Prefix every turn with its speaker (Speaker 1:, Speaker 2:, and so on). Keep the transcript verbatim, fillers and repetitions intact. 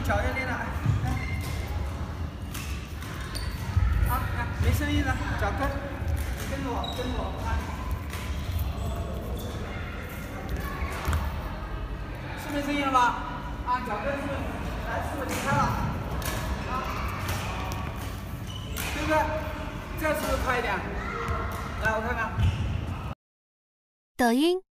Speaker 1: 脚要练了，来，好，来，没声音了，脚跟，跟着我，跟着我，啊，是没声音了吧？啊，脚跟是不是？来，是不是离开了？啊，对不对？这是不是快一点？来，我看看。
Speaker 2: 抖音。